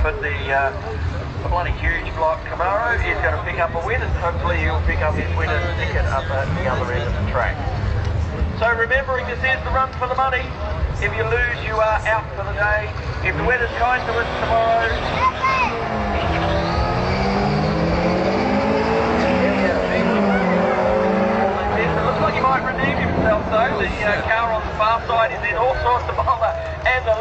But the bloody huge block Camaro is going to pick up a win, and hopefully he'll pick up his winner's ticket up at the other end of the track. So remembering this is the run for the money. If you lose, you are out for the day. If the weather's kind to us tomorrow, it looks like he might redeem himself though. The car on the far side is in all sorts of bother, and the